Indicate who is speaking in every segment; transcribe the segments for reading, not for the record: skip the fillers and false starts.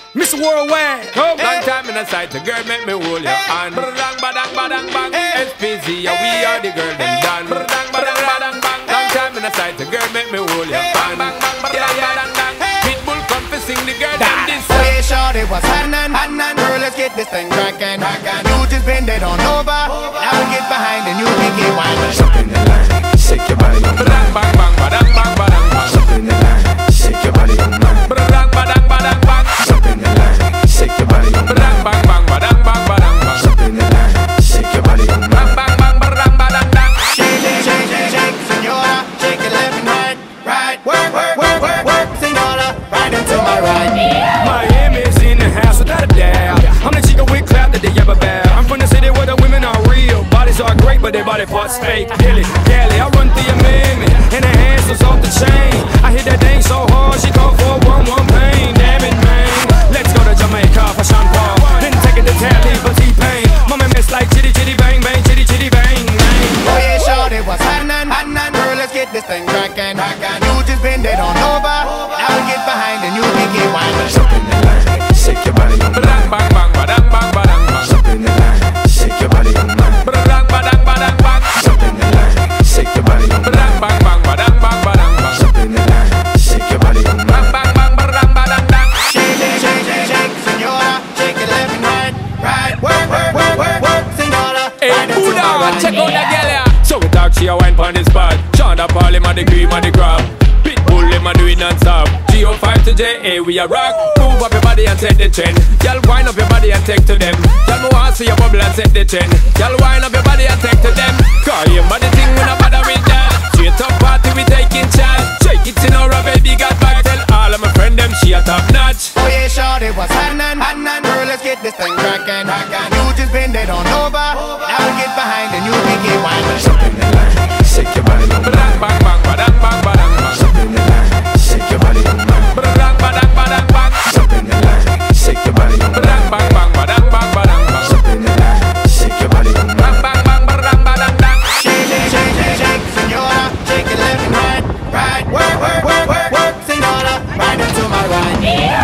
Speaker 1: Mr. Worldwide.
Speaker 2: Long time in the sight, the girl make me hold your hand. Badang, badang, badang, bang. SPZ, yeah, we are the girl them done. Badang, badang, badang, bang. Long time in the sight, the girl make me hold your hand. Yeah, yeah, Pitbull come to sing the girl them this song.
Speaker 3: Hey, shorty, what's happening? Girl, let's get this thing crackin'. You just bend it on over. I will get behind and you can get windin'.
Speaker 4: Jump in the line, shake your body on
Speaker 2: Badang, bang, bang, badang, bang, badang, bang.
Speaker 4: Jump in the line, shake your body on
Speaker 2: Badang, badang, badang, bang.
Speaker 4: Jump in the line, shake your body on
Speaker 2: Badang, bang, bang, badang, bang, badang, bang.
Speaker 4: Jump in the line, shake your body on
Speaker 2: Bang, bang, bang, badang, badang, bang.
Speaker 3: Shake, shake, shake, shake, shake, senora. Shake it left and right, right. Work, work, work, work, work, senora. Right into my right.
Speaker 1: Miami's in the house without a doubt. I'm the chica with clap that they ever bow. I'm from the city where the women are real. Bodies are great, but their body parts fake. Dilly, dally, I run through your mammy, and her hands was off the chain. I hit that thing so hard, she called for one pain. Damn it, man. Let's go to Jamaica for Sean Paul. Then take it to Tally for T-Pain. Mama miss like chitty chitty bang bang, chitty chitty bang bang.
Speaker 3: Oh yeah, shorty, what's happening? Girl, let's get this thing crackin'. You just bend it on over. I will get behind and you can get windin'.
Speaker 4: Jump in the line, shake your body on
Speaker 2: Badang, bang, bang, badang, bang, badang, bang.
Speaker 4: Jump in the line, shake your body on
Speaker 2: Badang, badang, badang, bang.
Speaker 4: Jump in the line, shake your body on
Speaker 2: Badang, bang, bang, badang, bang, badang, bang.
Speaker 4: Jump in the line, shake your body on
Speaker 2: Bang, bang, bang, badang, badang, bang.
Speaker 3: Shake, shake, shake, shake, shake, senora. Shake it left and right, right. Work, work, work, work, work, senora.
Speaker 2: Hey,
Speaker 3: Right into
Speaker 2: Buddha,
Speaker 3: my right.
Speaker 2: check out that girl ya. So we talk, she a wine pon the spot. Shonda Paul, him a the cream and the crab. Pitbull, him a do it non-stop. G05 to JA, we a rock. Move up your body and set the trend. Y'all wind up your body and take to them. Y'all me want see your bubble and set the trend. Y'all wind up your body and take to them. Cause your body thing we no bother with that. Straight up party we taking chance. Shake it in our baby got back. Tell all of my friend them she a top notch.
Speaker 3: Oh yeah, shorty, what's happening? Girl, let's get this thing crackin'. You just bend it on over. I will get behind and you can get windin'.
Speaker 4: Jump in the line, shake your body on
Speaker 2: Badang, bang, bang, badang, bang, badang, bang.
Speaker 4: Jump in the line, shake your body on
Speaker 2: Badang, badang, badang, bang.
Speaker 4: Jump in the line, shake your body on
Speaker 2: Badang, bang, bang, badang, bang, badang, bang.
Speaker 4: Jump in the line, shake your body on
Speaker 2: Bang, bang, bang, badang, badang, bang.
Speaker 3: Shake, shake, shake, shake, shake, senora. Shake it left and right, right. Work, work, work, work, work, senora. Right into my right.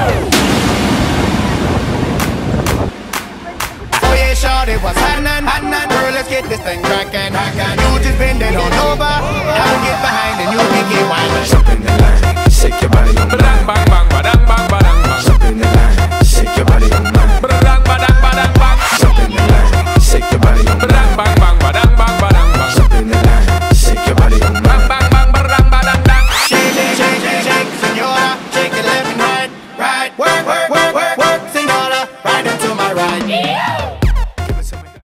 Speaker 3: Oh yeah, shorty, what's happening? Girl, let's get this thing crackin'. You just bend it on over. I will get behind and you can get windin'.
Speaker 4: Jump in the line, shake your body on
Speaker 2: Badang, bang, bang,